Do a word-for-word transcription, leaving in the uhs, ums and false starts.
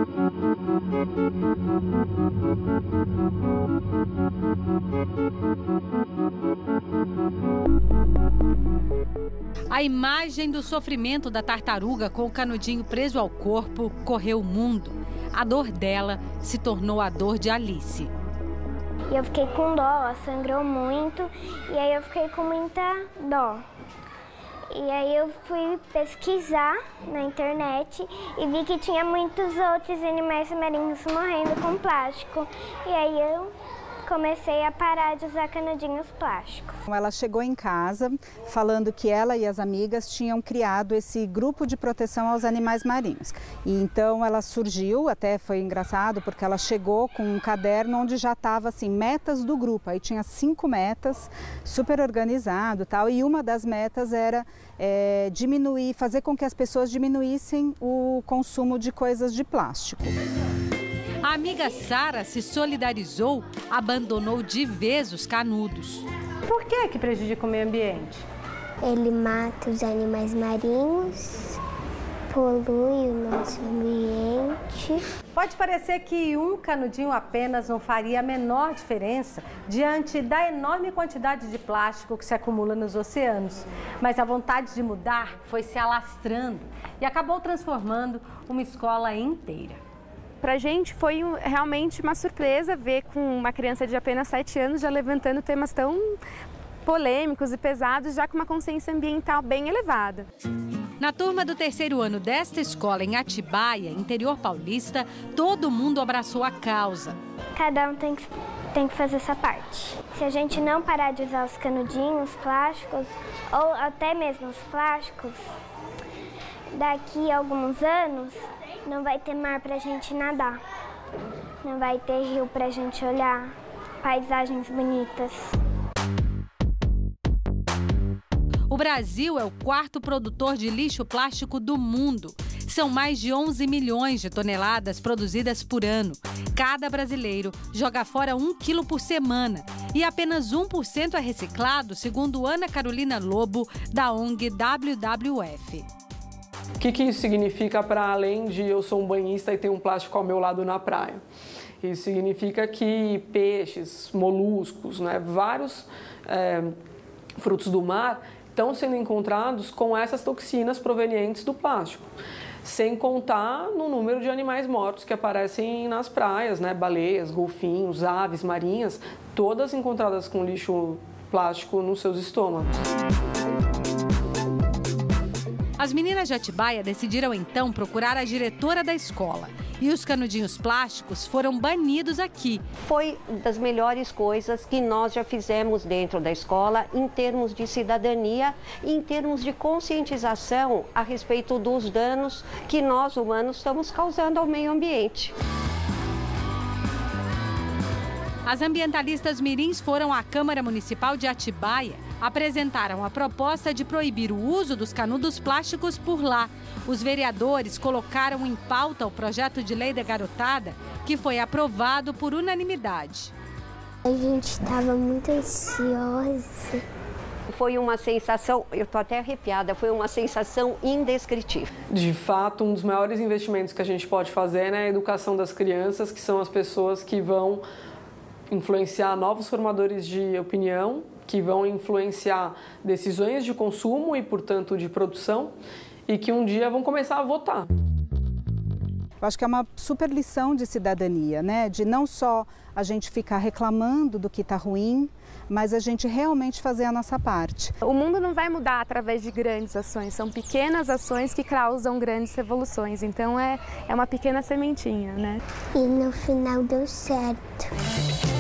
A imagem do sofrimento da tartaruga com o canudinho preso ao corpo correu o mundo. A dor dela se tornou a dor de Alice. Eu fiquei com dó, ela sangrou muito e aí eu fiquei com muita dó. E aí eu fui pesquisar na internet e vi que tinha muitos outros animais marinhos morrendo com plástico. E aí eu comecei a parar de usar canudinhos plásticos. Ela chegou em casa falando que ela e as amigas tinham criado esse grupo de proteção aos animais marinhos. E então ela surgiu, até foi engraçado, porque ela chegou com um caderno onde já estava assim, metas do grupo. Aí tinha cinco metas, super organizado e tal, e uma das metas era é, diminuir, fazer com que as pessoas diminuíssem o consumo de coisas de plástico. A amiga Sara se solidarizou, abandonou de vez os canudos. Por que que prejudica o meio ambiente? Ele mata os animais marinhos, polui o nosso ambiente. Pode parecer que um canudinho apenas não faria a menor diferença diante da enorme quantidade de plástico que se acumula nos oceanos. Mas a vontade de mudar foi se alastrando e acabou transformando uma escola inteira. Para a gente foi realmente uma surpresa ver com uma criança de apenas sete anos já levantando temas tão polêmicos e pesados, já com uma consciência ambiental bem elevada. Na turma do terceiro ano desta escola em Atibaia, interior paulista, todo mundo abraçou a causa. Cada um tem que, tem que fazer essa parte. Se a gente não parar de usar os canudinhos plásticos, ou até mesmo os plásticos, daqui a alguns anos, não vai ter mar pra gente nadar, não vai ter rio pra gente olhar, paisagens bonitas. O Brasil é o quarto produtor de lixo plástico do mundo. São mais de onze milhões de toneladas produzidas por ano. Cada brasileiro joga fora um quilo por semana. E apenas um por cento é reciclado, segundo Ana Carolina Lobo, da O N G W W F. O que, que isso significa para além de eu sou um banhista e tenho um plástico ao meu lado na praia? Isso significa que peixes, moluscos, né, vários é, frutos do mar estão sendo encontrados com essas toxinas provenientes do plástico. Sem contar no número de animais mortos que aparecem nas praias, né, baleias, golfinhos, aves marinhas, todas encontradas com lixo plástico nos seus estômagos. As meninas de Atibaia decidiram então procurar a diretora da escola. E os canudinhos plásticos foram banidos aqui. Foi das melhores coisas que nós já fizemos dentro da escola em termos de cidadania e em termos de conscientização a respeito dos danos que nós humanos estamos causando ao meio ambiente. As ambientalistas mirins foram à Câmara Municipal de Atibaia, apresentaram a proposta de proibir o uso dos canudos plásticos por lá. Os vereadores colocaram em pauta o projeto de lei da garotada, que foi aprovado por unanimidade. A gente estava muito ansiosa. Foi uma sensação, eu estou até arrepiada, foi uma sensação indescritível. De fato, um dos maiores investimentos que a gente pode fazer é a educação das crianças, que são as pessoas que vão influenciar novos formadores de opinião, que vão influenciar decisões de consumo e, portanto, de produção, e que um dia vão começar a votar. Eu acho que é uma super lição de cidadania, né? De não só a gente ficar reclamando do que está ruim, mas a gente realmente fazer a nossa parte. O mundo não vai mudar através de grandes ações, são pequenas ações que causam grandes revoluções. Então é, é uma pequena sementinha, né? E no final deu certo.